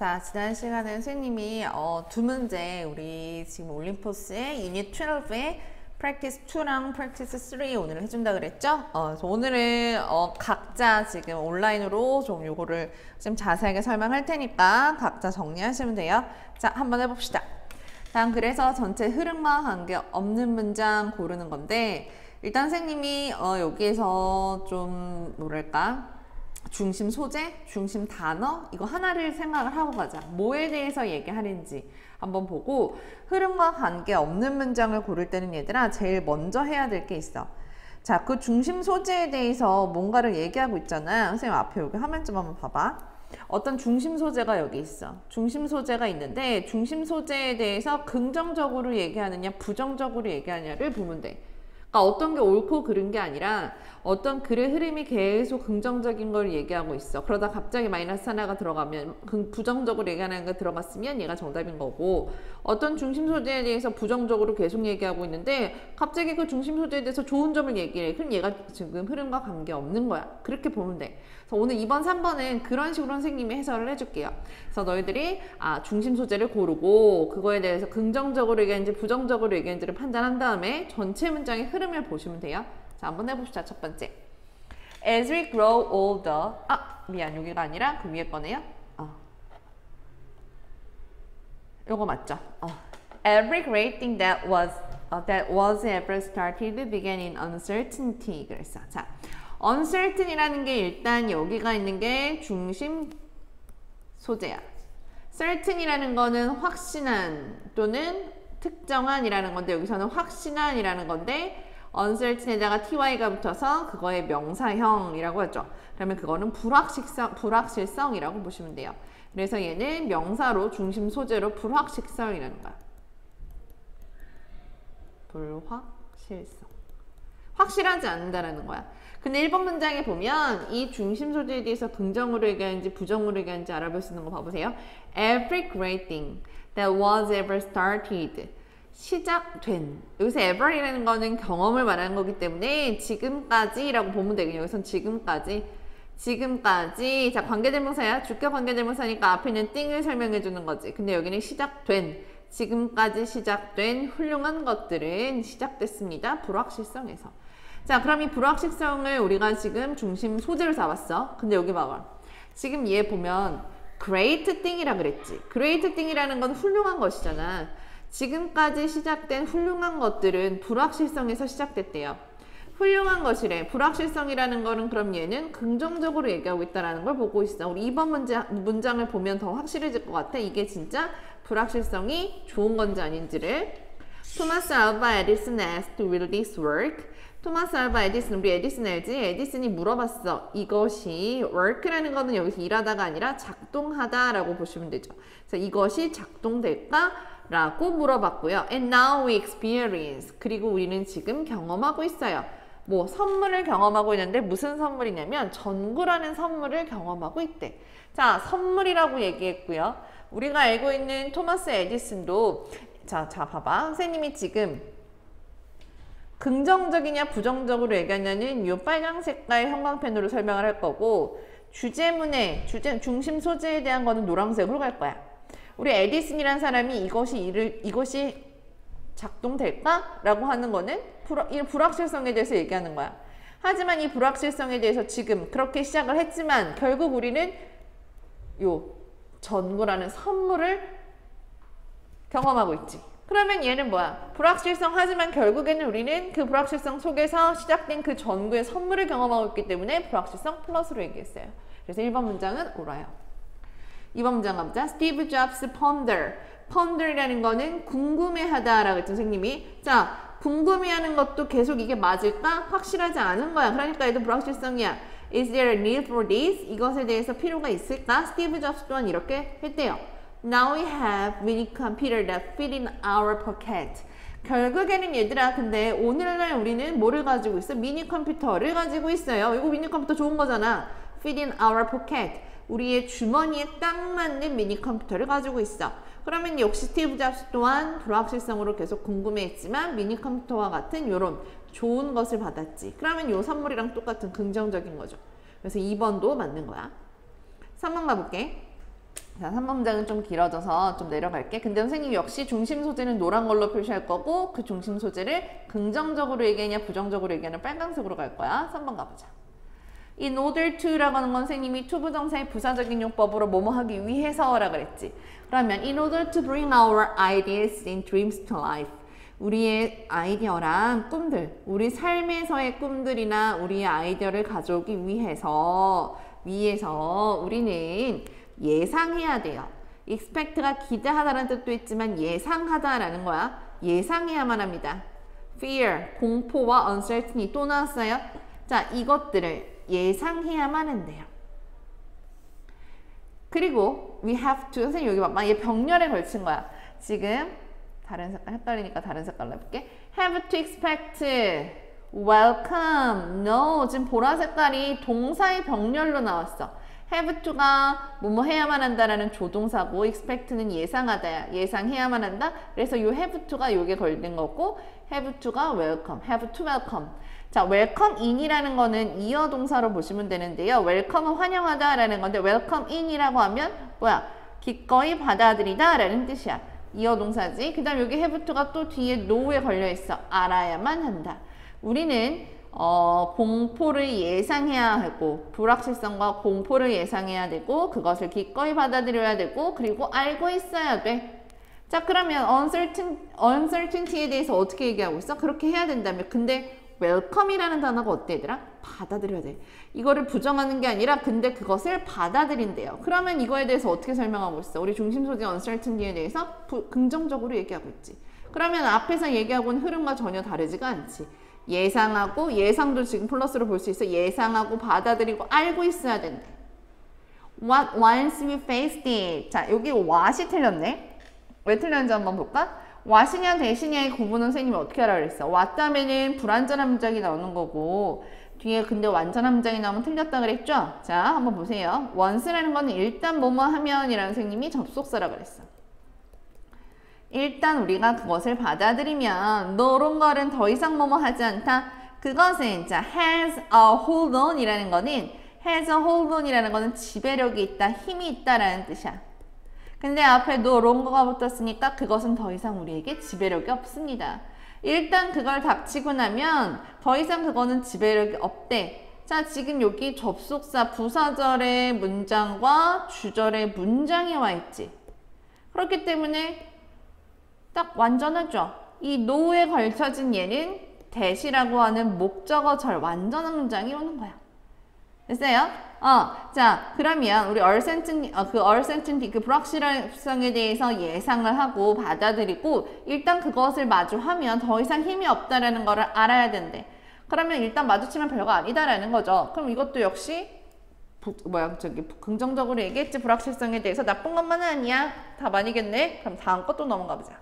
자, 지난 시간에 선생님이 두 문제 우리 지금 올림포스의 유닛 12의 practice 2랑 practice 3 오늘 해준다 그랬죠? 그래서 오늘은 각자 지금 온라인으로 좀 요거를 좀 자세하게 설명할 테니까 각자 정리하시면 돼요. 자, 한번 해봅시다. 다음 그래서 전체 흐름과 관계 없는 문장 고르는 건데 일단 선생님이 여기에서 좀 뭐랄까 중심 소재, 중심 단어 이거 하나를 생각을 하고 가자. 뭐에 대해서 얘기하는지 한번 보고 흐름과 관계 없는 문장을 고를 때는 얘들아 제일 먼저 해야 될 게 있어. 자, 그 중심 소재에 대해서 뭔가를 얘기하고 있잖아. 선생님 앞에 여기 화면 좀 한번 봐봐. 어떤 중심 소재가 여기 있어. 중심 소재가 있는데 중심 소재에 대해서 긍정적으로 얘기하느냐 부정적으로 얘기하느냐를 보면 돼. 그러니까 어떤 게 옳고 그른 게 아니라 어떤 글의 흐름이 계속 긍정적인 걸 얘기하고 있어. 그러다 갑자기 마이너스 하나가 들어가면 부정적으로 얘기하는 거 들어갔으면 얘가 정답인 거고 어떤 중심 소재에 대해서 부정적으로 계속 얘기하고 있는데 갑자기 그 중심 소재에 대해서 좋은 점을 얘기해. 그럼 얘가 지금 흐름과 관계없는 거야. 그렇게 보면 돼. 그래서 오늘 2번, 3번은 그런 식으로 선생님이 해설을 해줄게요. 그래서 너희들이 중심 소재를 고르고 그거에 대해서 긍정적으로 얘기하는지 부정적으로 얘기하는지를 판단한 다음에 전체 문장의 흐름을 보시면 돼요. 자, 한번 해봅시다. 첫 번째. As we grow older. 미안. 여기가 아니라 그 위에 거네요. 요거 맞죠? Every great thing that was ever started began in uncertainty. 그랬어. 자, uncertain이라는 게 일단 여기가 있는 게 중심 소재야. certain이라는 거는 확신한 또는 특정한이라는 건데 여기서는 확신한이라는 건데 uncertain에다가 ty가 붙어서 그거의 명사형이라고 하죠. 그러면 그거는 불확실성이라고 보시면 돼요. 그래서 얘는 명사로 중심 소재로 불확실성이라는 거야. 불확실성. 확실하지 않는다라는 거야. 근데 1번 문장에 보면 이 중심 소재에 대해서 긍정으로 얘기하는지 부정으로 얘기하는지 알아볼 수 있는 거 봐보세요. Every great thing that was ever started. 시작된. 여기서 ever이라는 거는 경험을 말하는 거기 때문에 지금까지라고 보면 되겠네요. 여기선 지금까지. 자, 관계대명사야. 주격 관계대명사니까 앞에 있는 thing을 설명해 주는 거지. 근데 여기는 시작된. 지금까지 시작된 훌륭한 것들은 시작됐습니다. 불확실성에서. 자, 그럼 이 불확실성을 우리가 지금 중심 소재로 잡았어. 근데 여기 봐봐. 지금 얘 보면 great thing이라 그랬지. great thing이라는 건 훌륭한 것이잖아. 지금까지 시작된 훌륭한 것들은 불확실성에서 시작됐대요. 훌륭한 것이래. 불확실성이라는 거는 그럼 얘는 긍정적으로 얘기하고 있다는 걸 보고 있어. 우리 2번 문장을 보면 더 확실해질 것 같아. 이게 진짜 불확실성이 좋은 건지 아닌지를. 토마스 알바 에디슨 asked to will this work. 토마스 알바 에디슨, 우리 에디슨 알지? 에디슨이 물어봤어. 이것이 work라는 거는 여기서 일하다가 아니라 작동하다라고 보시면 되죠. 그래서 이것이 작동될까? 라고 물어봤고요. And now we experience. 그리고 우리는 지금 경험하고 있어요. 뭐 선물을 경험하고 있는데 무슨 선물이냐면 전구라는 선물을 경험하고 있대. 자, 선물이라고 얘기했고요. 우리가 알고 있는 토마스 에디슨도 자 봐봐. 선생님이 지금 긍정적이냐 부정적으로 얘기하냐는 이 빨강 색깔 형광펜으로 설명을 할 거고 주제문의 중심 소재에 대한 거는 노란색으로 갈 거야. 우리 에디슨이란 사람이 이것이 작동될까? 라고 하는 거는 이 불확실성에 대해서 얘기하는 거야. 하지만 이 불확실성에 대해서 지금 그렇게 시작을 했지만 결국 우리는 요 전구라는 선물을 경험하고 있지. 그러면 얘는 뭐야? 불확실성 하지만 결국에는 우리는 그 불확실성 속에서 시작된 그 전구의 선물을 경험하고 있기 때문에 불확실성 플러스로 얘기했어요. 그래서 1번 문장은 옳아요. 2번 문장 가보자. Steve Jobs ponder. ponder이라는 거는 궁금해하다라고 했죠, 선생님이. 자, 궁금해하는 것도 계속 이게 맞을까? 확실하지 않은 거야. 그러니까 얘도 불확실성이야. Is there a need for this? 이것에 대해서 필요가 있을까? 스티브 잡스 또한 이렇게 했대요. Now we have mini computer that fit in our pocket. 결국에는 얘들아 근데 오늘날 우리는 뭐를 가지고 있어? 미니 컴퓨터를 가지고 있어요. 이거 미니 컴퓨터 좋은 거잖아. Fit in our pocket. 우리의 주머니에 딱 맞는 미니 컴퓨터를 가지고 있어. 그러면 역시 스티브 잡스 또한 불확실성으로 계속 궁금해했지만 미니 컴퓨터와 같은 이런 좋은 것을 받았지. 그러면 이 선물이랑 똑같은 긍정적인 거죠. 그래서 2번도 맞는 거야. 3번 가볼게. 자, 3번 문장은 좀 길어져서 좀 내려갈게. 근데 선생님 역시 중심 소재는 노란 걸로 표시할 거고 그 중심 소재를 긍정적으로 얘기하냐 부정적으로 얘기하냐 빨간색으로 갈 거야. 3번 가보자. In order to라고 하는 건 선생님이 to 부정사의 부사적인 용법으로 뭐뭐 하기 위해서라 그랬지. 그러면 in order to bring our ideas and dreams to life. 우리의 아이디어랑 꿈들, 우리 삶에서의 꿈들이나 우리의 아이디어를 가져오기 위해서 우리는 예상해야 돼요. expect가 기대하다라는 뜻도 있지만 예상하다라는 거야. 예상해야만 합니다. fear, 공포와 uncertainty 또 나왔어요. 자, 이것들을 예상해야만 한대요. 그리고 we have to, 선생님 여기 봐봐. 얘 병렬에 걸친 거야. 지금 다른 색깔 헷갈리니까 다른 색깔로 해볼게. have to expect, welcome, no. 지금 보라 색깔이 동사의 병렬로 나왔어. have to가 뭐뭐 해야만 한다라는 조동사고 expect는 예상하다야. 예상해야만 한다. 그래서 요 have to가 요게 걸린 거고 have to가 welcome, have to welcome. 자, welcome in이라는 거는 이어 동사로 보시면 되는데요. welcome은 환영하다라는 건데 welcome in이라고 하면 뭐야? 기꺼이 받아들이다 라는 뜻이야. 이어 동사지. 그 다음 여기 have to가 또 뒤에 no에 걸려 있어. 알아야만 한다. 우리는 공포를 예상해야 하고 불확실성과 공포를 예상해야 되고 그것을 기꺼이 받아들여야 되고 그리고 알고 있어야 돼. 자, 그러면 uncertainty에 대해서 어떻게 얘기하고 있어? 그렇게 해야 된다며. 근데 welcome이라는 단어가 어때 얘들아? 받아들여야 돼. 이거를 부정하는 게 아니라 근데 그것을 받아들인대요. 그러면 이거에 대해서 어떻게 설명하고 있어? 우리 중심 소재 uncertainty에 대해서 긍정적으로 얘기하고 있지. 그러면 앞에서 얘기하고 있는 흐름과 전혀 다르지가 않지. 예상하고 예상도 지금 플러스로 볼 수 있어. 예상하고 받아들이고 알고 있어야 된다. What once we faced it. 자, 여기 what이 틀렸네. 왜 틀렸는지 한번 볼까? what이냐 대신이냐의 구분은 선생님이 어떻게 하라 그랬어? what 다음에는 불완전한 문장이 나오는 거고 뒤에 근데 완전한 문장이 나오면 틀렸다 그랬죠? 자, 한번 보세요. once라는 거는 일단 뭐뭐 하면이라는 선생님이 접속사라 그랬어. 일단 우리가 그것을 받아들이면 너런 거는 더 이상 뭐뭐 하지 않다. 그것은 자 has a hold on 이라는 거는 has a hold on 이라는 거는 지배력이 있다, 힘이 있다라는 뜻이야. 근데 앞에 너런거가 붙었으니까 그것은 더 이상 우리에게 지배력이 없습니다. 일단 그걸 닥치고 나면 더 이상 그거는 지배력이 없대. 자, 지금 여기 접속사 부사절의 문장과 주절의 문장이 와 있지. 그렇기 때문에 딱 완전하죠. 이 no에 걸쳐진 얘는 that이라고 하는 목적어절 완전한 문장이 오는 거야. 됐어요? 자, 그러면 우리 uncertainty, 그 불확실성에 대해서 예상을 하고 받아들이고 일단 그것을 마주하면 더 이상 힘이 없다라는 거를 알아야 된대. 그러면 일단 마주치면 별거 아니다라는 거죠. 그럼 이것도 역시 긍정적으로 얘기했지. 불확실성에 대해서 나쁜 것만은 아니야. 답 아니겠네. 그럼 다음 것도 넘어가 보자.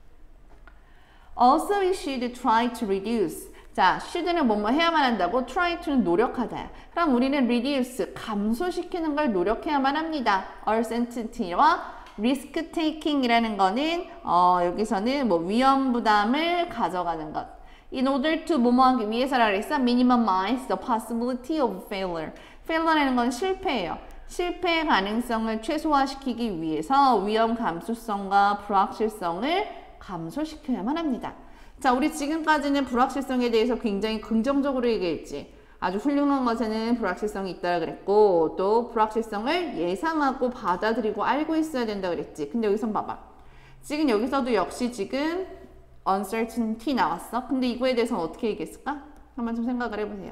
Also, we should try to reduce. 자, should는 뭐뭐 해야만 한다고, try to는 노력하다. 그럼 우리는 reduce, 감소시키는 걸 노력해야만 합니다. uncertainty와 risk taking이라는 거는 여기서는 뭐 위험 부담을 가져가는 것. In order to 뭐뭐 하기 위해서라 그랬어? minimize the possibility of failure. failure라는 건 실패예요. 실패의 가능성을 최소화시키기 위해서 위험 감수성과 불확실성을 감소시켜야만 합니다. 자, 우리 지금까지는 불확실성에 대해서 굉장히 긍정적으로 얘기했지. 아주 훌륭한 것에는 불확실성이 있다고 그랬고 또 불확실성을 예상하고 받아들이고 알고 있어야 된다고 그랬지. 근데 여기선 봐봐. 지금 여기서도 역시 지금 uncertainty 나왔어. 근데 이거에 대해서 어떻게 얘기했을까? 한번 좀 생각을 해보세요.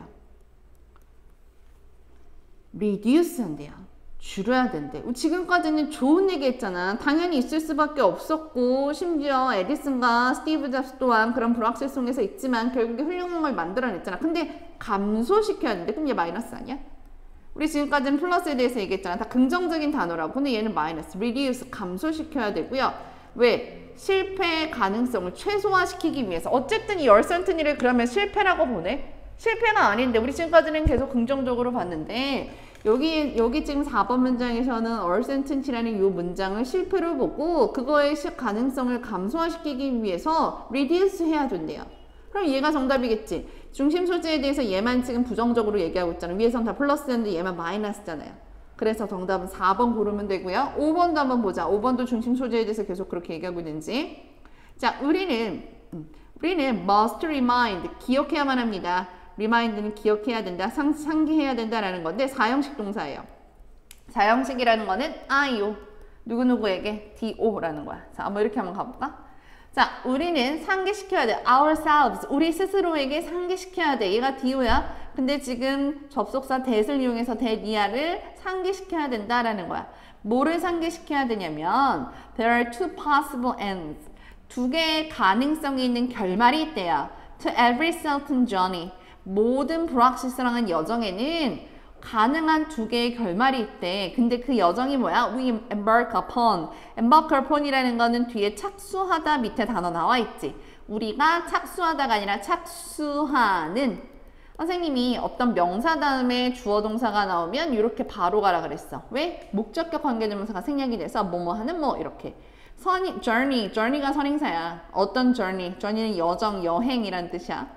reduce 한대요. 줄여야 된대. 지금까지는 좋은 얘기 했잖아. 당연히 있을 수밖에 없었고 심지어 에디슨과 스티브 잡스 또한 그런 불확실성에서 있지만 결국에 훌륭한 걸 만들어냈잖아. 근데 감소시켜야 되는데 그럼 얘 마이너스 아니야? 우리 지금까지는 플러스에 대해서 얘기했잖아. 다 긍정적인 단어라고. 근데 얘는 마이너스. reduce 감소시켜야 되고요. 왜? 실패의 가능성을 최소화시키기 위해서. 어쨌든 이 uncertainty를 그러면 실패라고 보네? 실패가 아닌데 우리 지금까지는 계속 긍정적으로 봤는데 여기 지금 4번 문장에서는 uncertainty라는 이 문장을 실패로 보고 그거의 가능성을 감소화시키기 위해서 reduce 해야 된대요. 그럼 얘가 정답이겠지. 중심 소재에 대해서 얘만 지금 부정적으로 얘기하고 있잖아. 위에선 다 플러스였는데 얘만 마이너스잖아요. 그래서 정답은 4번 고르면 되고요. 5번도 한번 보자. 5번도 중심 소재에 대해서 계속 그렇게 얘기하고 있는지. 자, 우리는 must remind, 기억해야만 합니다. remind는 기억해야 된다, 상기해야 된다라는 건데 4형식 동사예요. 4형식이라는 거는 I요. 누구누구에게 DO라는 거야. 자, 한번 이렇게 한번 가볼까? 자, 우리는 상기시켜야 돼. ourselves, 우리 스스로에게 상기시켜야 돼. 얘가 DO야. 근데 지금 접속사 that을 이용해서 that이야를 상기시켜야 된다라는 거야. 뭐를 상기시켜야 되냐면 there are two possible ends. 두 개의 가능성이 있는 결말이 있대요. To every certain journey. 모든 불확실성한 여정에는 가능한 두 개의 결말이 있대. 근데 그 여정이 뭐야? We embark upon. embark upon이라는 거는 뒤에 착수하다 밑에 단어 나와 있지. 우리가 착수하다가 아니라 착수하는. 선생님이 어떤 명사 다음에 주어 동사가 나오면 이렇게 바로 가라 그랬어. 왜? 목적격 관계대명사가 생략이 돼서 뭐뭐 하는 뭐 이렇게. journey가 선행사야. 어떤 journey는 여정, 여행이란 뜻이야.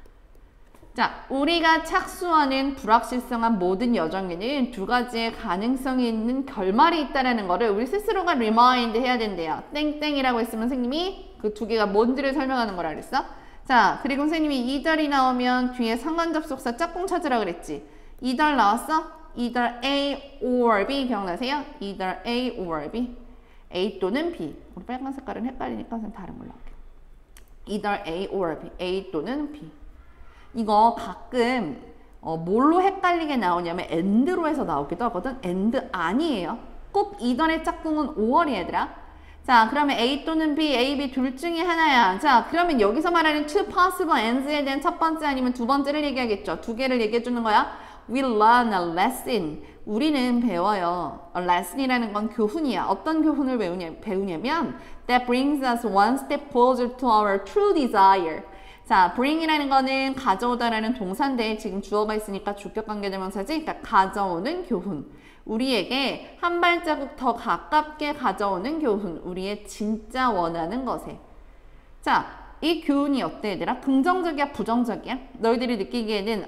자, 우리가 착수하는 불확실성한 모든 여정에는 두 가지의 가능성이 있는 결말이 있다는 거를 우리 스스로가 remind 해야 된대요. 땡땡이라고 했으면 선생님이 그 두 개가 뭔지를 설명하는 거라 그랬어. 자, 그리고 선생님이 2덜이 나오면 뒤에 상관접속사 짝꿍 찾으라 그랬지. 2덜 나왔어? either A or B 기억나세요? either A or B. A 또는 B. 우리 빨간 색깔은 헷갈리니까 선생님 다른 걸로 할게요. either A or B. A 또는 B. 이거 가끔 뭘로 헷갈리게 나오냐면 and로 해서 나오기도 하거든. and 아니에요. 꼭 이전의 짝꿍은 5월이 얘들아. 자, 그러면 A 또는 B, A, B 둘 중에 하나야. 자, 그러면 여기서 말하는 two possible ands에 대한 첫 번째 아니면 두 번째를 얘기하겠죠. 두 개를 얘기해 주는 거야. We learn a lesson. 우리는 배워요. A lesson이라는 건 교훈이야. 어떤 교훈을 배우냐면 that brings us one step closer to our true desire. 자, bring이라는 거는 가져오다라는 동사인데 지금 주어가 있으니까 주격관계대명사지. 그러니까 가져오는 교훈. 우리에게 한 발자국 더 가깝게 가져오는 교훈. 우리의 진짜 원하는 것에. 자, 이 교훈이 어때 얘들아? 긍정적이야? 부정적이야? 너희들이 느끼기에는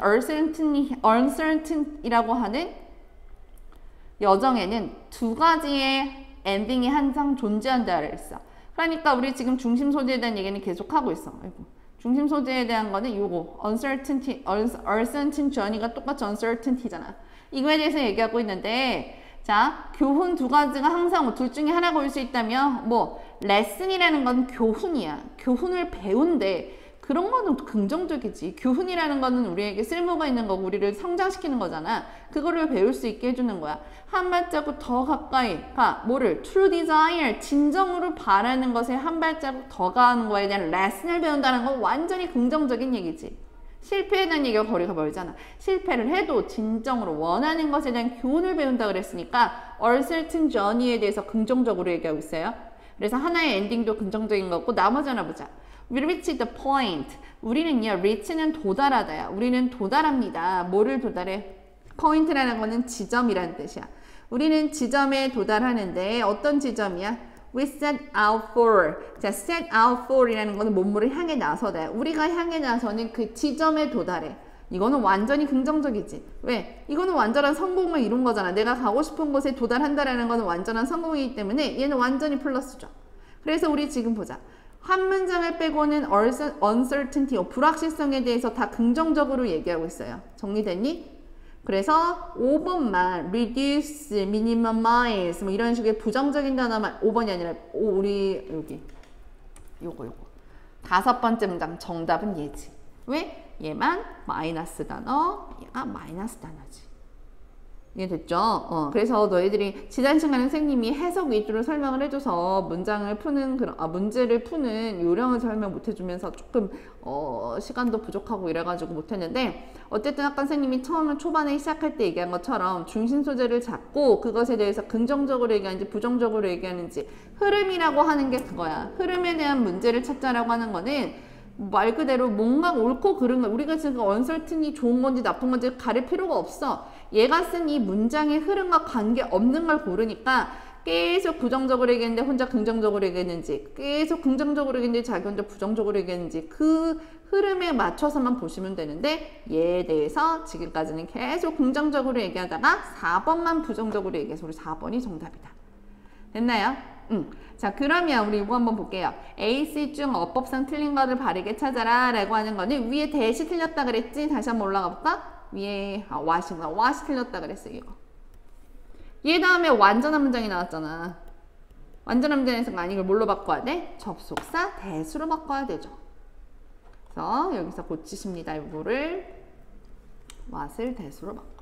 uncertain이라고 하는 여정에는 두 가지의 엔딩이 항상 존재한다 그랬어. 그러니까 우리 지금 중심 소재에 대한 얘기는 계속하고 있어. 아이고. 중심 소재에 대한 거는 요거 uncertain journey가 똑같이 uncertainty잖아. 이거에 대해서 얘기하고 있는데 자, 교훈 두 가지가 항상 둘 중에 하나가 올 수 있다면 뭐 lesson이라는 건 교훈이야. 교훈을 배운대. 그런 거는 긍정적이지. 교훈이라는 거는 우리에게 쓸모가 있는 거고 우리를 성장시키는 거잖아. 그거를 배울 수 있게 해주는 거야. 한 발자국 더 가까이 가. 뭐를? True desire. 진정으로 바라는 것에 한 발자국 더 가는 거에 대한 레슨을 배운다는 건 완전히 긍정적인 얘기지. 실패에 대한 얘기가 거리가 멀잖아. 실패를 해도 진정으로 원하는 것에 대한 교훈을 배운다 그랬으니까 uncertain journey에 대해서 긍정적으로 얘기하고 있어요. 그래서 하나의 엔딩도 긍정적인 거고 나머지 하나 보자. We reach the point. 우리는요, reach는 도달하다야. 우리는 도달합니다. 뭐를 도달해? point라는 거는 지점이라는 뜻이야. 우리는 지점에 도달하는데 어떤 지점이야? We set out for. 자, set out for 이라는 거는 뭔뭐를 향해 나서다. 우리가 향해 나서는 그 지점에 도달해. 이거는 완전히 긍정적이지. 왜? 이거는 완전한 성공을 이룬 거잖아. 내가 가고 싶은 곳에 도달한다라는 거는 완전한 성공이기 때문에 얘는 완전히 플러스죠. 그래서 우리 지금 보자. 한 문장을 빼고는 uncertainty, 불확실성에 대해서 다 긍정적으로 얘기하고 있어요. 정리됐니? 그래서 5번만 reduce, minimize 뭐 이런 식의 부정적인 단어만 5번이 아니라 우리 여기 요거 5번째 문장 정답은 얘지. 왜? 얘만 마이너스 단어, 얘가 마이너스 단어지. 이해됐죠? 그래서 너희들이 지난 시간에 선생님이 해석 위주로 설명을 해줘서 문장을 푸는 문제를 푸는 요령을 설명 못 해주면서 조금 시간도 부족하고 이래가지고 못했는데 어쨌든 아까 선생님이 초반에 시작할 때 얘기한 것처럼 중심 소재를 잡고 그것에 대해서 긍정적으로 얘기하는지 부정적으로 얘기하는지 흐름이라고 하는 게 그거야. 흐름에 대한 문제를 찾자라고 하는 거는 말 그대로 뭔가 옳고 그른 거 우리가 지금 uncertain이 좋은 건지 나쁜 건지 가릴 필요가 없어. 얘가 쓴 이 문장의 흐름과 관계없는 걸 고르니까 계속 부정적으로 얘기했는데 혼자 긍정적으로 얘기했는지, 계속 긍정적으로 얘기했는데 자기 혼자 부정적으로 얘기했는지 그 흐름에 맞춰서만 보시면 되는데 얘에 대해서 지금까지는 계속 긍정적으로 얘기하다가 4번만 부정적으로 얘기해서 우리 4번이 정답이다. 됐나요? 자, 그러면 우리 이거 한번 볼게요. A, C 중 어법상 틀린 거를 바르게 찾아라 라고 하는 거는 위에 대시 틀렸다 그랬지? 다시 한번 올라가 볼까? 위에 what이구나. what이 틀렸다 그랬어 이거. 얘 다음에 완전한 문장이 나왔잖아. 완전한 문장에서 아니 이걸 뭘로 바꿔야 돼? 접속사 대수로 바꿔야 되죠. 그래서 여기서 고치십니다. 이거를 what을 대수로 바꿔.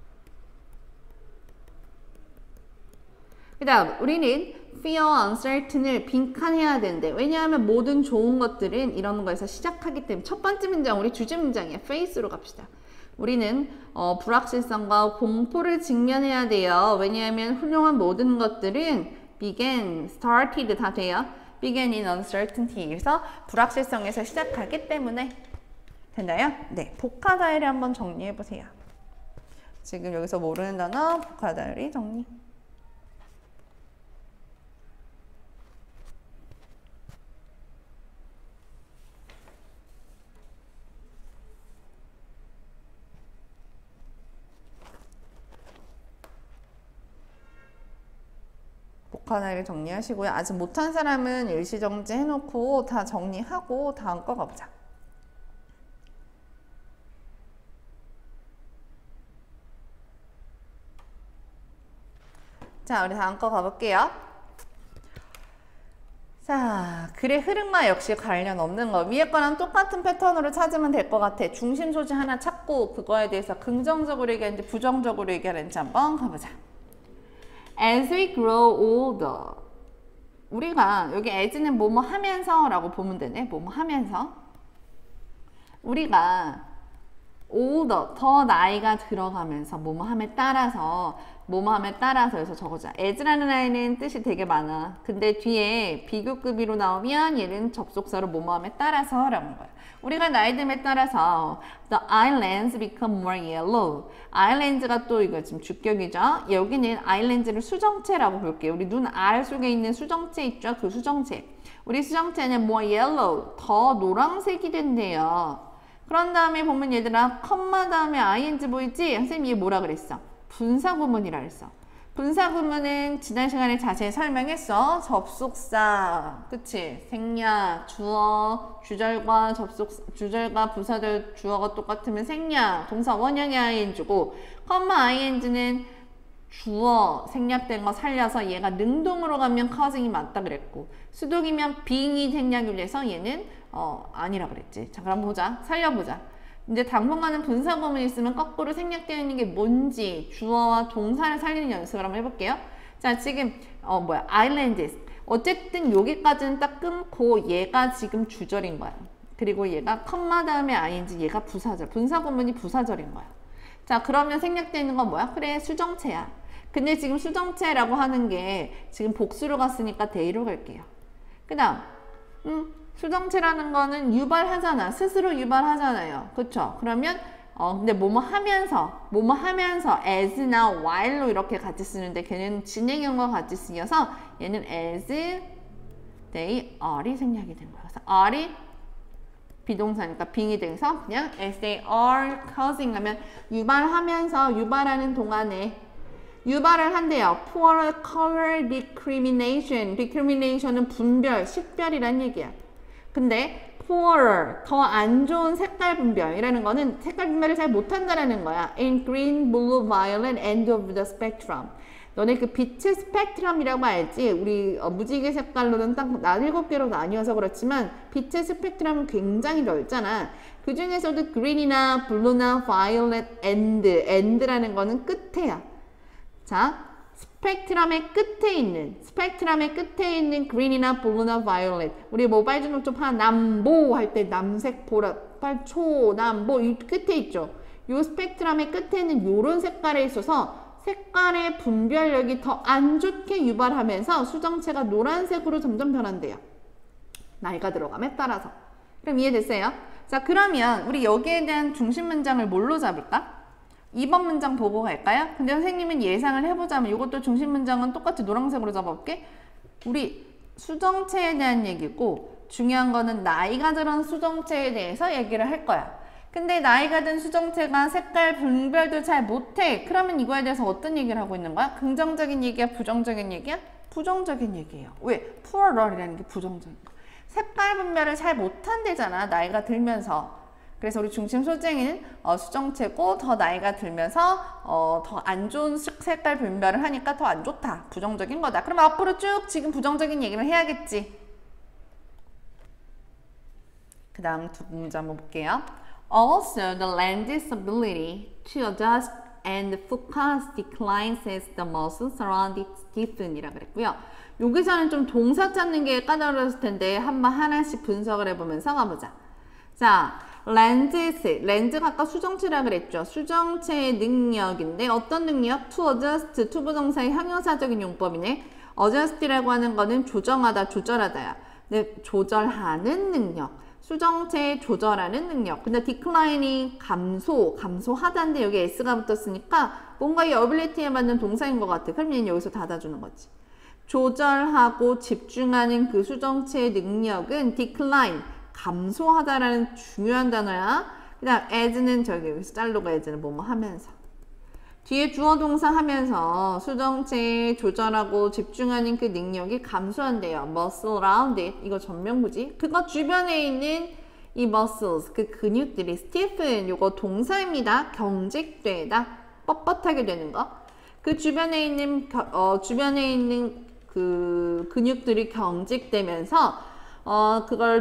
그 다음 우리는 fear, uncertain을 빈칸해야 되는데 왜냐하면 모든 좋은 것들은 이런 거에서 시작하기 때문에 첫 번째 문장 우리 주제 문장이야. face로 갑시다. 우리는 불확실성과 공포를 직면해야 돼요. 왜냐하면 훌륭한 모든 것들은 began, started 다 돼요. began in uncertainty. 그래서 불확실성에서 시작하기 때문에 됐나요? 네, 복화 다이어리 한번 정리해 보세요. 지금 여기서 모르는 단어 복화 다이어리 정리. 복화다이어리 정리하시고요. 아직 못한 사람은 일시정지 해놓고 다 정리하고 다음 거 가보자. 자, 우리 다음 거 가볼게요. 자, 글의 흐름과 역시 관련 없는 거. 위에 거랑 똑같은 패턴으로 찾으면 될 것 같아. 중심 소재 하나 찾고 그거에 대해서 긍정적으로 얘기하는지 부정적으로 얘기하는지 한번 가보자. As we grow older. 우리가 여기 as는 뭐뭐 하면서 라고 보면 되네. 뭐뭐 하면서. 우리가 older, 더 나이가 들어가면서 뭐뭐 함에 따라서 해서 적어줘. as라는 아이는 뜻이 되게 많아. 근데 뒤에 비교급으로 나오면 얘는 접속사로 뭐뭐 함에 따라서 라는 거야. 우리가 나이 듦에 따라서 the islands become more yellow. islands가 또 이거 지금 주격이죠. 여기는 islands를 수정체라고 볼게요. 우리 눈 알 속에 있는 수정체 있죠. 그 수정체. 우리 수정체는 more yellow, 더 노란색이 된대요. 그런 다음에 보면 얘들아 컴마 다음에 ing 보이지? 선생님이 뭐라 그랬어? 분사구문이라 그랬어. 분사구문은 지난 시간에 자세히 설명했어. 접속사, 그치? 생략, 주어, 주절과 주절과 부사절 주어가 똑같으면 생략, 동사 원형의 ing고, 컴마 ing는 주어 생략된 거 살려서 얘가 능동으로 가면 causing이 맞다 그랬고, 수동이면 being이 생략이 돼서 얘는 아니라 그랬지. 자, 그럼 보자. 살려보자. 이제 당분간은 분사구문이 있으면 거꾸로 생략되어 있는 게 뭔지 주어와 동사를 살리는 연습을 한번 해볼게요. 자, 지금 islands. 어쨌든 여기까지는 딱 끊고 얘가 지금 주절인 거야. 그리고 얘가 컴마 다음에 ing, 얘가 부사절. 분사구문이 부사절인 거야. 자, 그러면 생략되어 있는 건 뭐야? 그래, 수정체야. 근데 지금 수정체라고 하는 게 지금 복수로 갔으니까 대의로 갈게요. 그 다음 수정체라는 거는 유발하잖아. 스스로 유발하잖아요. 그쵸? 그러면 근데 뭐뭐 하면서 as나 while로 이렇게 같이 쓰는데 걔는 진행형과 같이 쓰여서 얘는 as they are이 생략이 된 거야. 그래서 are이 비동사니까 being이 돼서 그냥 as they are causing 하면 유발하는 동안에 유발을 한대요. poor color discrimination. discrimination은 분별, 식별이란 얘기야. 근데 poorer, 더 안 좋은 색깔 분별이라는 거는 색깔 분별을 잘 못한다라는 거야. in green, blue, violet, end of the spectrum. 너네 그 빛의 스펙트럼이라고 알지? 우리 무지개 색깔로는 딱 7개로 나뉘어서 그렇지만 빛의 스펙트럼은 굉장히 넓잖아. 그 중에서도 green이나 blue나 violet, end라는 거는 끝에야. 자, 스펙트럼의 끝에 있는 green이나 blue나 violet. 우리 모바일 중독 좀 남보 할 때 남색, 보라빨, 초, 남보 이 끝에 있죠. 요 스펙트럼의 끝에는 요런 색깔에 있어서 색깔의 분별력이 더 안 좋게 유발하면서 수정체가 노란색으로 점점 변한대요. 나이가 들어감에 따라서. 그럼 이해됐어요? 자, 그러면 우리 여기에 대한 중심 문장을 뭘로 잡을까? 2번 문장 보고 갈까요? 근데 선생님은 예상을 해보자면 이것도 중심 문장은 똑같이 노란색으로 잡아볼게. 우리 수정체에 대한 얘기고 중요한 거는 나이가 들은 수정체에 대해서 얘기를 할 거야. 근데 나이가 든 수정체가 색깔 분별도 잘 못해. 그러면 이거에 대해서 어떤 얘기를 하고 있는 거야? 긍정적인 얘기야? 부정적인 얘기야? 부정적인 얘기예요. 왜? poor이라는 게 부정적인 거. 색깔 분별을 잘 못한대잖아. 나이가 들면서. 그래서 우리 중심 소재는 수정체고 더 나이가 들면서 더 안 좋은 색깔 분별을 하니까 더 안 좋다. 부정적인 거다. 그럼 앞으로 쭉 지금 부정적인 얘기를 해야겠지. 그 다음 두 문제 한번 볼게요. Also, the lens's ability to adjust and focus declines as the muscles around it stiffen 이라 그랬고요. 여기서는 좀 동사 찾는 게 까다로웠을 텐데 한번 하나씩 분석을 해보면서 가보자. 자, 렌즈가 아까 수정체라 그랬죠. 수정체의 능력인데 어떤 능력? To adjust, to 부동사의 형용사적인 용법이네. adjust라고 하는 거는 조정하다, 조절하다야. 네, 조절하는 능력. 수정체 조절하는 능력. 근데 decline이 감소하다인데 여기 s가 붙었으니까 뭔가 이 ability에 맞는 동사인 것 같아. 그럼 얘는 여기서 닫아주는 거지. 조절하고 집중하는 그 수정체의 능력은 decline, 감소하다라는 중요한 단어야. 그 다음 as는 저기 여기서 짤로가 as는 뭐뭐 하면서. 뒤에 주어 동사 하면서 수정체 조절하고 집중하는 그 능력이 감소한대요. muscle around it. 이거 전명구지. 그거 주변에 있는 이 muscles, 그 근육들이 stiffen, 요거 동사입니다. 경직되다. 뻣뻣하게 되는 거. 그 주변에 있는 그 근육들이 경직되면서 그걸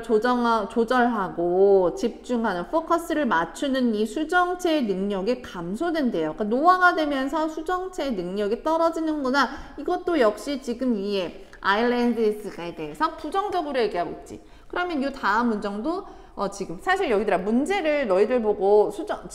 조절하고 집중하는 포커스를 맞추는 이 수정체의 능력이 감소된대요. 그러니까 노화가 되면서 수정체의 능력이 떨어지는구나. 이것도 역시 지금 위에 아일랜드스에 대해서 부정적으로 얘기하고 있지. 그러면 이 다음 문장도 지금 사실 여기들아 문제를 너희들 보고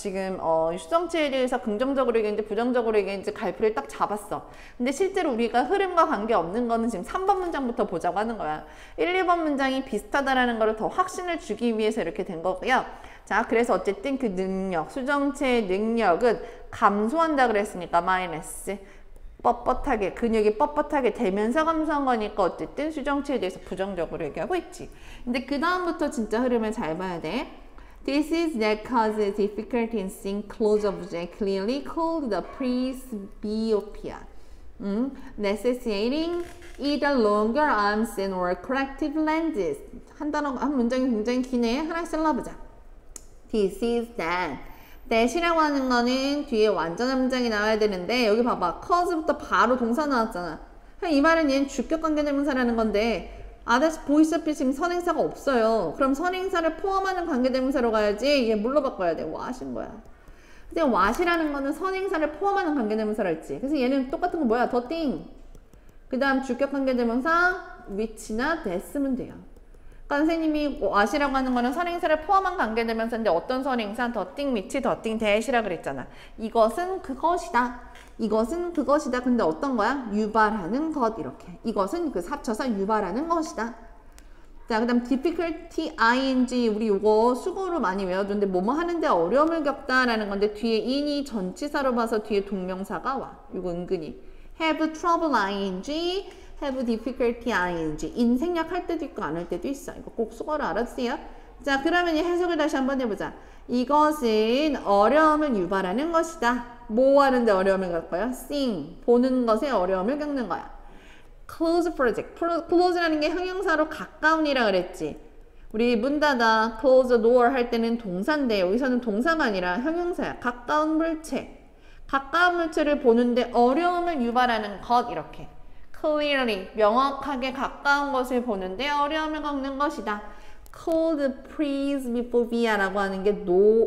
수정체에 대해서 긍정적으로 얘기했는지 부정적으로 얘기했는지 갈피를 딱 잡았어. 근데 실제로 우리가 흐름과 관계없는 거는 지금 3번 문장부터 보자고 하는 거야. 1, 2번 문장이 비슷하다라는 거를 더 확신을 주기 위해서 이렇게 된 거고요. 자, 그래서 어쨌든 그 능력, 수정체의 능력은 감소한다 그랬으니까 마이너스. 뻣뻣하게, 근육이 뻣뻣하게 되면서 감소한 거니까 어쨌든 수정체에 대해서 부정적으로 얘기하고 있지. 근데 그 다음부터 진짜 흐름을 잘 봐야 돼. This is that causes difficulty in seeing close objects clearly called the presbyopia. Necessitating either longer arms and or corrective lenses. 한 문장이 굉장히 기네. 하나씩 잘라보자. This is that. that이라고 하는 거는 뒤에 완전한 문장이 나와야 되는데 여기 봐봐. cause부터 바로 동사 나왔잖아. 이 말은 얘는 주격관계대명사라는 건데 아다시 보이시다시피 지금 선행사가 없어요. 그럼 선행사를 포함하는 관계대명사로 가야지. 얘 뭘로 바꿔야 돼? what인 거야. 근데 what이라는 거는 선행사를 포함하는 관계대명사라 했지. 그래서 얘는 똑같은 거 뭐야? the thing. 그 다음 주격관계대명사 which나 that 쓰면 돼요. 선생님이 what이라고 하는 거는 선행사를 포함한 관계대명사인데 어떤 선행사? the thing, which, the thing, that이라 그랬잖아. 이것은 그것이다. 이것은 그것이다. 근데 어떤 거야? 유발하는 것 이렇게. 이것은 그 합쳐서 유발하는 것이다. 자, 그 다음 difficulty, ing. 우리 이거 수고로 많이 외워두는데 뭐뭐 하는데 어려움을 겪다라는 건데 뒤에 in이 전치사로 봐서 뒤에 동명사가 와. 이거 은근히. have trouble, ing. have difficulty, ing. 인생략 할 때도 있고 안 할 때도 있어. 이거 꼭 수거를 알아주세요. 자, 그러면 이 해석을 다시 한번 해보자. 이것은 어려움을 유발하는 것이다. 뭐 하는데 어려움을 겪어요? seeing. 보는 것에 어려움을 겪는 거야. close project. close라는 게 형용사로 가까운이라 그랬지. 우리 문 닫아, close door 할 때는 동사인데 여기서는 동사가 아니라 형용사야. 가까운 물체. 가까운 물체를 보는데 어려움을 유발하는 것 이렇게. clearly, 명확하게 가까운 것을 보는데 어려움을 겪는 것이다. called presbyophia라고 하는 게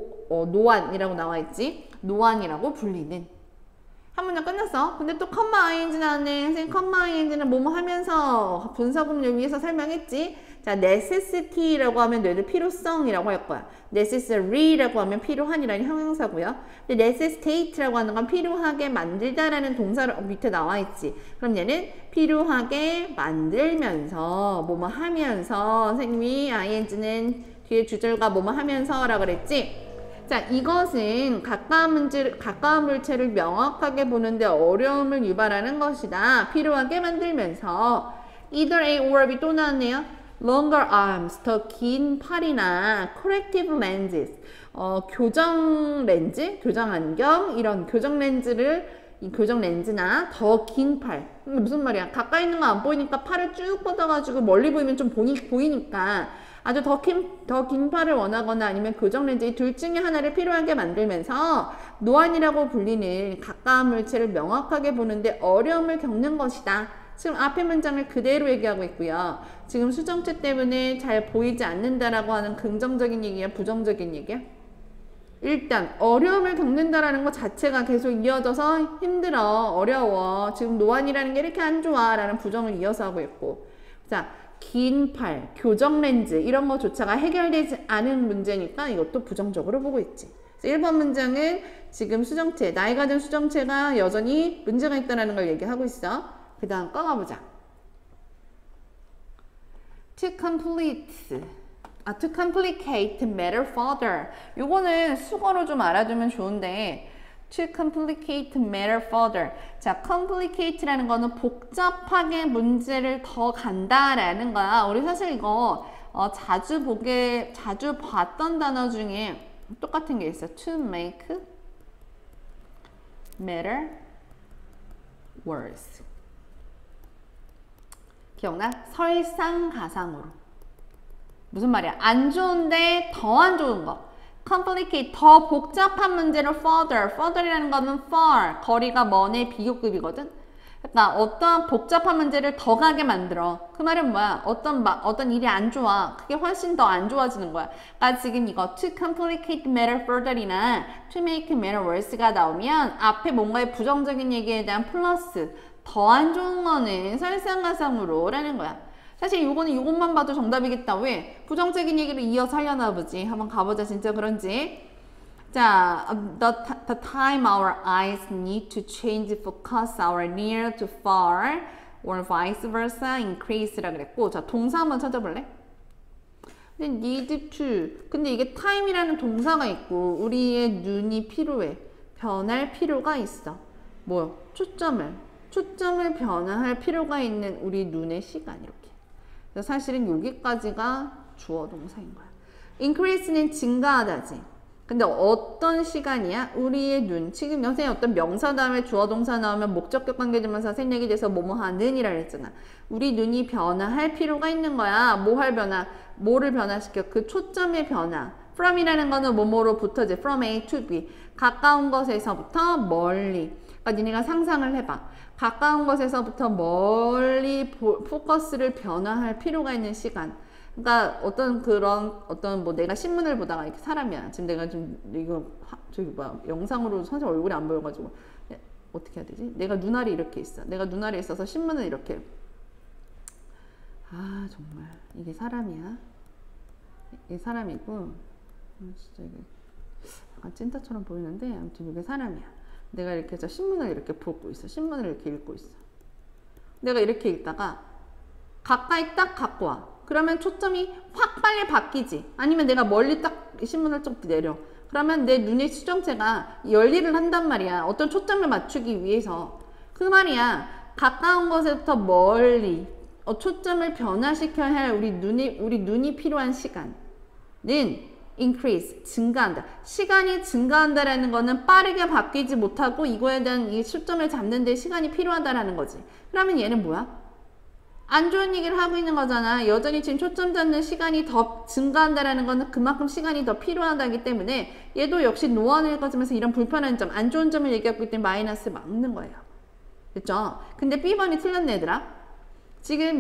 노안이라고 나와 있지. 노안이라고 불리는. 한 문장 끝났어. 근데 또 컴마 ing 나왔네. 선생님 컴마 ing는 뭐뭐 하면서 분사구문을 위해서 설명했지. 자, necessity라고 하면 너희들 필요성이라고 할 거야. necessary라고 하면 필요한이라는 형용사고요. 근데 necessitate라고 하는 건 필요하게 만들다라는 동사로 밑에 나와 있지. 그럼 얘는 필요하게 만들면서 뭐뭐 하면서 선생님이 ing는 뒤에 주절과 뭐뭐 하면서 라고 그랬지. 자, 이것은 가까운 물체를 명확하게 보는데 어려움을 유발하는 것이다. 필요하게 만들면서 either A or B 또 나왔네요. longer arms, 더 긴 팔이나 corrective lenses, 교정 렌즈, 교정 안경, 이런 교정 렌즈를 이 교정 렌즈나 더 긴 팔. 무슨 말이야? 가까이 있는 거 안 보이니까 팔을 쭉 뻗어가지고 멀리 보이면 좀 보이니까 아주 더 긴 팔을 원하거나 아니면 교정 렌즈 이 둘 중에 하나를 필요하게 만들면서 노안이라고 불리는 가까운 물체를 명확하게 보는데 어려움을 겪는 것이다. 지금 앞에 문장을 그대로 얘기하고 있고요. 지금 수정체 때문에 잘 보이지 않는다라고 하는 긍정적인 얘기야, 부정적인 얘기야? 일단 어려움을 겪는다라는 것 자체가 계속 이어져서 힘들어, 어려워, 지금 노안이라는 게 이렇게 안 좋아 라는 부정을 이어서 하고 있고, 자, 긴 팔, 교정 렌즈 이런 거조차가 해결되지 않은 문제니까 이것도 부정적으로 보고 있지. 1번 문장은 지금 수정체, 나이가 든 수정체가 여전히 문제가 있다는 걸 얘기하고 있어. 그 다음 꺼가보자. To complicate matter further. 요거는 수거로 좀 알아두면 좋은데 to complicate matter further. 자, complicate라는 거는 복잡하게 문제를 더 간다라는 거야. 우리 사실 이거 자주 봤던 단어 중에 똑같은 게 있어. To make matter worse. 기억나? 설상가상으로. 무슨 말이야? 안 좋은데 더 안 좋은 거. complicate, 더 복잡한 문제를 further이라는 거는 far, 거리가 먼의 비교급이거든. 그러니까 어떤 복잡한 문제를 더 가게 만들어. 그 말은 뭐야? 어떤 일이 안 좋아. 그게 훨씬 더 안 좋아지는 거야. 그러니까 지금 이거 to complicate matter further이나 to make matter worse가 나오면 앞에 뭔가의 부정적인 얘기에 대한 플러스, 더 안 좋은 거는 설상가상으로 라는 거야. 사실 요거는 요것만 봐도 정답이겠다. 왜? 부정적인 얘기를 이어서 하려나 보지. 한번 가보자. 진짜 그런지. 자, the time our eyes need to change focus our near to far or vice versa increase라 그랬고, 자, 동사 한번 찾아볼래? 근데 need to. 근데 이게 time이라는 동사가 있고 우리의 눈이 필요해. 변할 필요가 있어. 뭐요? 초점을 변화할 필요가 있는 우리 눈의 시간 이렇게. 그래서 사실은 여기까지가 주어 동사인 거야. increase는 증가하다지. 근데 어떤 시간이야? 우리의 눈. 지금 선생님 어떤 명사 다음에 주어 동사 나오면 목적격 관계대명사 생략이 돼서 뭐뭐 하는 이라 그랬잖아. 우리 눈이 변화할 필요가 있는 거야. 뭐를 변화시켜? 그 초점의 변화. from이라는 거는 뭐뭐로부터지. from A to B. 가까운 것에서부터 멀리. 그러니까 니네가 상상을 해봐. 가까운 것에서부터 멀리 포커스를 변화할 필요가 있는 시간. 그러니까 어떤 내가 신문을 보다가 이렇게 사람이야. 지금 내가 좀 이거 영상으로 선생님 얼굴이 안 보여가지고 어떻게 해야 되지? 내가 눈알이 이렇게 있어. 내가 눈알이 있어서 신문을 이렇게. 아 정말 이게 사람이야. 이게 사람이고 진짜 이게 약간 찐따처럼 보이는데 아무튼 이게 사람이야. 내가 이렇게 해서 신문을 이렇게 보고 있어. 신문을 이렇게 읽고 있어. 내가 이렇게 읽다가 가까이 딱 갖고 와. 그러면 초점이 확 빨리 바뀌지. 아니면 내가 멀리 딱 신문을 좀 내려. 그러면 내 눈의 수정체가 열일을 한단 말이야. 어떤 초점을 맞추기 위해서. 그 말이야. 가까운 것에부터 멀리 초점을 변화시켜야 할 우리 눈이 필요한 시간은 increase, 증가한다. 시간이 증가한다라는 거는 빠르게 바뀌지 못하고 이거에 대한 이 초점을 잡는 데 시간이 필요하다라는 거지. 그러면 얘는 뭐야? 안 좋은 얘기를 하고 있는 거잖아. 여전히 지금 초점 잡는 시간이 더 증가한다라는 거는 그만큼 시간이 더 필요하다기 때문에 얘도 역시 노안을 거치면서 이런 불편한 점, 안 좋은 점을 얘기하고 있기 때문에 마이너스 막는 거예요. 됐죠? 근데 B번이 틀렸네 얘들아. 지금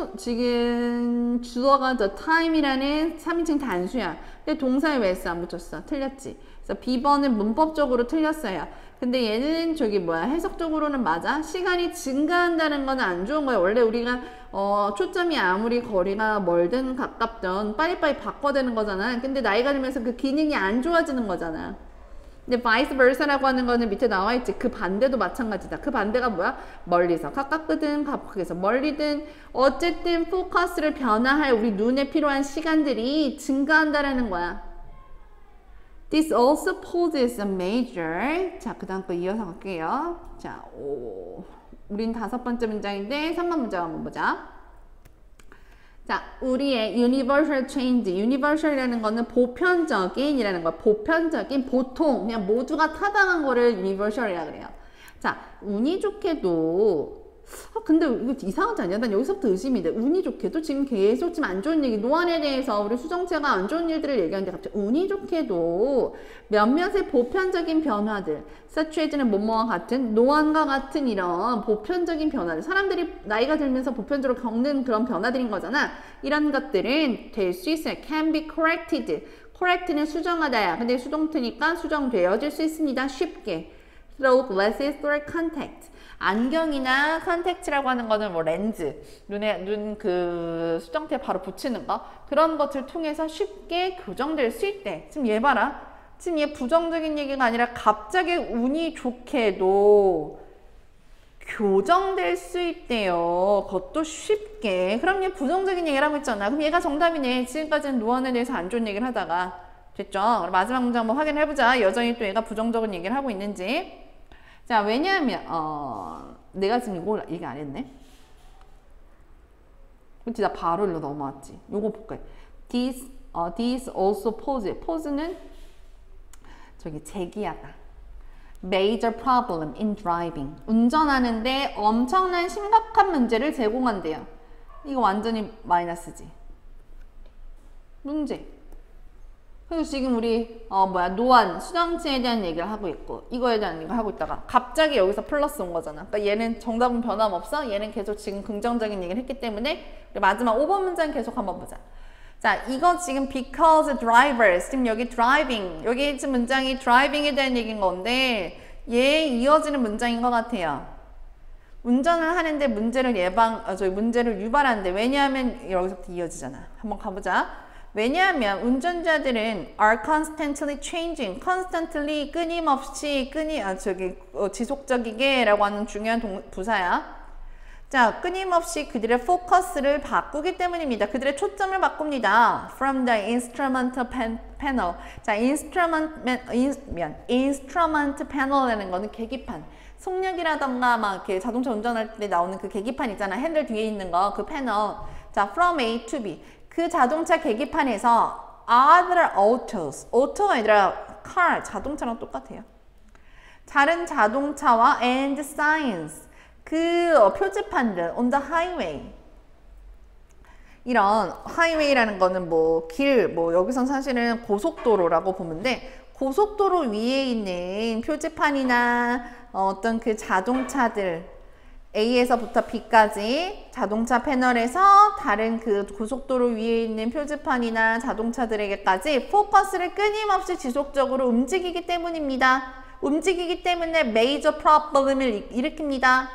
주어가 the time이라는 3인칭 단수야. 근데 동사에 왜 S 안 붙였어? 틀렸지. 그래서 B번은 문법적으로 틀렸어요. 근데 얘는 해석적으로는 맞아. 시간이 증가한다는 건 안 좋은 거야. 원래 우리가 초점이 아무리 거리가 멀든 가깝든 빨리빨리 바꿔야 되는 거잖아. 근데 나이가 들면서 그 기능이 안 좋아지는 거잖아. 근데 vice versa라고 하는 거는 밑에 나와 있지. 그 반대도 마찬가지다. 그 반대가 뭐야? 멀리서 가깝거든 가깝게서 멀리든 어쨌든 포커스를 변화할 우리 눈에 필요한 시간들이 증가한다라는 거야. This also poses a major. 자, 그 다음 거 이어서 갈게요. 자, 우린 5번째 문장인데 3번 문장 한번 보자. 자, 우리의 universal change. universal이라는 거는 보편적인이라는 거야. 보편적인, 보통, 그냥 모두가 타당한 거를 universal이라 그래요. 자, 운이 좋게도 근데 이거 이상하지 않냐? 난 여기서부터 의심이 돼. 운이 좋게도 지금 계속 지금 안 좋은 얘기, 노안에 대해서 우리 수정체가 안 좋은 일들을 얘기하는데 갑자기 운이 좋게도 몇몇의 보편적인 변화들, such as는 뭐뭐와 같은, 노안과 같은 이런 보편적인 변화들, 사람들이 나이가 들면서 보편적으로 겪는 그런 변화들인 거잖아. 이런 것들은 될 수 있어요. can be corrected. correct는 수정하다야. 근데 수동태니까 수정되어질 수 있습니다. 쉽게. through glasses or contact. 안경이나 컨택트라고 하는 거는 뭐 렌즈, 눈 그 수정태 바로 붙이는 거, 그런 것을 통해서 쉽게 교정될 수 있대. 지금 얘 봐라. 지금 얘 부정적인 얘기가 아니라 갑자기 운이 좋게도 교정될 수 있대요. 그것도 쉽게. 그럼 얘 부정적인 얘기를 하고 있잖아. 그럼 얘가 정답이네. 지금까지는 노안에 대해서 안 좋은 얘기를 하다가. 됐죠? 그럼 마지막 문장 한번 확인해 보자. 여전히 또 얘가 부정적인 얘기를 하고 있는지. 자, 왜냐하면 내가 지금 이걸 얘기 안 했네. 그치, 나 바로 일로 넘어왔지. 요거 볼까요? This also pose. pose는 저기 제기하다. Major problem in driving. 운전하는데 엄청난 심각한 문제를 제공한대요. 이거 완전히 마이너스지. 문제. 그래서 지금 우리 노안, 수정체에 대한 얘기를 하고 있고 이거에 대한 얘기를 하고 있다가 갑자기 여기서 플러스 온 거잖아. 그러니까 얘는 정답은 변함없어. 얘는 계속 지금 긍정적인 얘기를 했기 때문에 우리 마지막 5번 문장 계속 한번 보자. 자, 이거 지금 because drivers, 지금 여기 driving, 여기 지금 문장이 driving에 대한 얘기인 건데 얘 이어지는 문장인 것 같아요. 운전을 하는데 문제를 문제를 유발하는데, 왜냐하면 여기서부터 이어지잖아. 한번 가보자. 왜냐하면 운전자들은 are constantly changing, constantly 끊임없이 지속적이게 라고 하는 중요한 부사야. 자, 끊임없이 그들의 포커스를 바꾸기 때문입니다. 그들의 초점을 바꿉니다. From the instrument panel. 자, instrument panel이라는 거는 계기판. 속력이라던가 막 이렇게 자동차 운전할 때 나오는 그 계기판 있잖아. 핸들 뒤에 있는 거, 그 패널. 자, from A to B. 그 자동차 계기판에서 other autos, auto가 아니라 car, 자동차랑 똑같아요. 다른 자동차와 and signs, 그 표지판들 on the highway. 이런 highway라는 거는 여기선 사실은 고속도로라고 보면 돼. 고속도로 위에 있는 표지판이나 어떤 그 자동차들, A에서부터 B까지 자동차 패널에서 다른 그 고속도로 위에 있는 표지판이나 자동차들에게까지 포커스를 끊임없이 지속적으로 움직이기 때문입니다. 움직이기 때문에 major problem을 일으킵니다.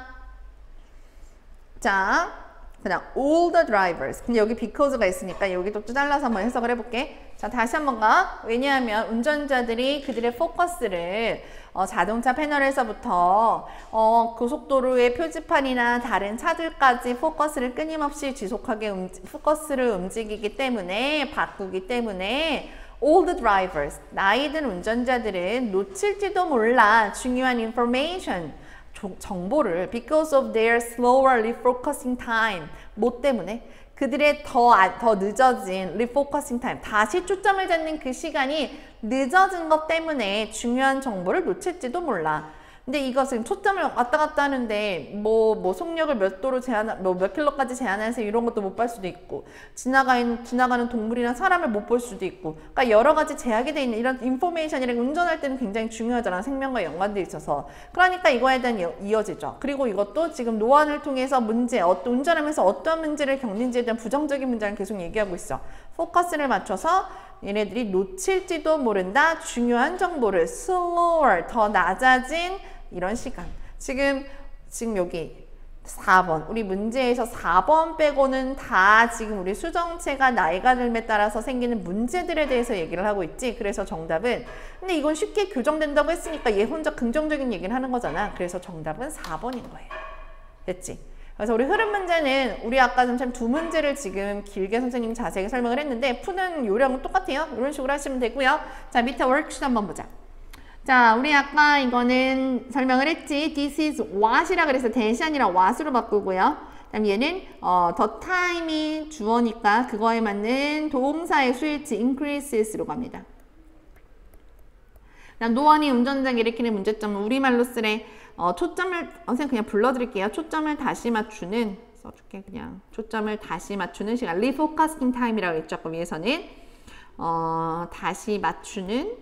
자, 그냥 all the drivers. 근데 여기 because가 있으니까 여기도 또 잘라서 한번 해석을 해볼게. 자, 다시 한번 가. 왜냐하면 운전자들이 그들의 포커스를 자동차 패널에서부터 고속도로의 표지판이나 다른 차들까지 포커스를 끊임없이 지속하게 포커스를 움직이기 때문에, 바꾸기 때문에 all the drivers, 나이 든 운전자들은 놓칠지도 몰라 중요한 information, 정보를 because of their slower refocusing time, 뭐 때문에? 그들의 더 늦어진 refocusing time, 다시 초점을 잡는 그 시간이 늦어진 것 때문에 중요한 정보를 놓칠지도 몰라. 근데 이것은 초점을 왔다 갔다 하는데 속력을 몇 도로 몇 킬로까지 제한해서 이런 것도 못 볼 수도 있고, 지나가는 동물이나 사람을 못 볼 수도 있고, 그러니까 여러 가지 제약이 돼 있는 이런 인포메이션이랑 운전할 때는 굉장히 중요하잖아. 생명과 연관돼 있어서. 그러니까 이거에 대한 이어지죠. 그리고 이것도 지금 노안을 통해서 운전하면서 어떤 문제를 겪는지에 대한 부정적인 문장을 계속 얘기하고 있어. 포커스를 맞춰서 얘네들이 놓칠지도 모른다. 중요한 정보를 slower, 더 낮아진 이런 시간. 지금 여기 4번. 우리 문제에서 4번 빼고는 다 지금 우리 수정체가 나이가 들에 따라서 생기는 문제들에 대해서 얘기를 하고 있지. 그래서 정답은, 근데 이건 쉽게 교정된다고 했으니까 얘 혼자 긍정적인 얘기를 하는 거잖아. 그래서 정답은 4번인 거예요. 됐지? 그래서 우리 흐름 문제는 우리 아까 좀 두 문제를 지금 길게 선생님이 자세하게 설명을 했는데 푸는 요령은 똑같아요. 이런 식으로 하시면 되고요. 자, 밑에 워크시트 한번 보자. 자, 우리 아까 이거는 설명을 했지. This is what이라 그래서 대시 아니라 what으로 바꾸고요. 그다음 얘는 the time이 주어니까 그거에 맞는 동사의 수일치 increases로 갑니다. 노원이 운전자가 일으키는 문제점은 우리말로 쓰래. 초점을 선생님 그냥 불러드릴게요. 초점을 다시 맞추는 써줄게 그냥 초점을 다시 맞추는 시간 refocusing time이라고 했죠. 아까 위에서는 다시 맞추는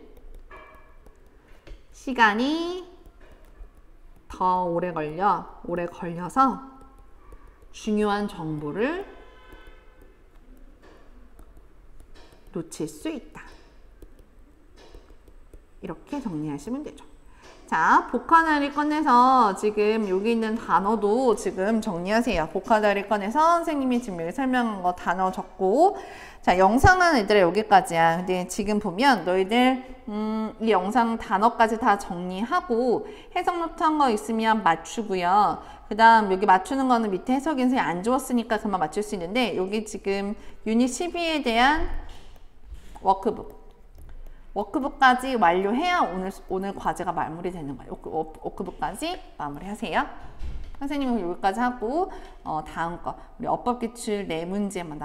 시간이 더 오래 걸려서 중요한 정보를 놓칠 수 있다. 이렇게 정리하시면 되죠. 자, 보카다리 꺼내서 지금 여기 있는 단어도 지금 정리하세요. 보카다리 꺼내서 선생님이 지금 여기 설명한 거 단어 적고 자, 영상은 얘들아 여기까지야. 근데 지금 보면 너희들 이 영상 단어까지 다 정리하고 해석 노트 한 거 있으면 맞추고요. 그 다음 여기 맞추는 거는 밑에 해석이 선생님이 안 주었으니까 그만 맞출 수 있는데 여기 지금 유닛 12에 대한 워크북까지 완료해야 오늘 과제가 마무리되는 거예요. 워크북까지 마무리하세요. 선생님은 여기까지 하고 다음 거 우리 어법기출 4문제만